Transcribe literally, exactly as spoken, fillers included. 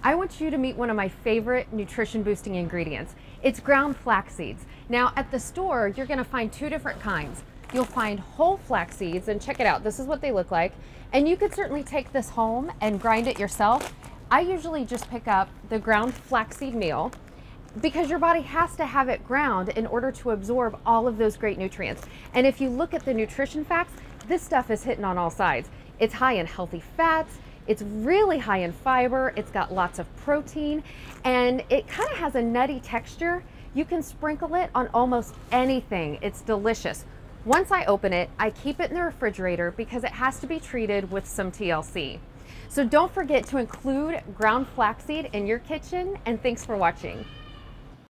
I want you to meet one of my favorite nutrition boosting ingredients. It's ground flax seeds. Now at the store, you're gonna find two different kinds. You'll find whole flax seeds, and check it out, this is what they look like. And you could certainly take this home and grind it yourself. I usually just pick up the ground flaxseed meal because your body has to have it ground in order to absorb all of those great nutrients. And if you look at the nutrition facts, this stuff is hitting on all sides. It's high in healthy fats, it's really high in fiber, it's got lots of protein, and it kind of has a nutty texture. You can sprinkle it on almost anything. It's delicious. Once I open it, I keep it in the refrigerator because it has to be treated with some T L C. So don't forget to include ground flaxseed in your kitchen, and thanks for watching.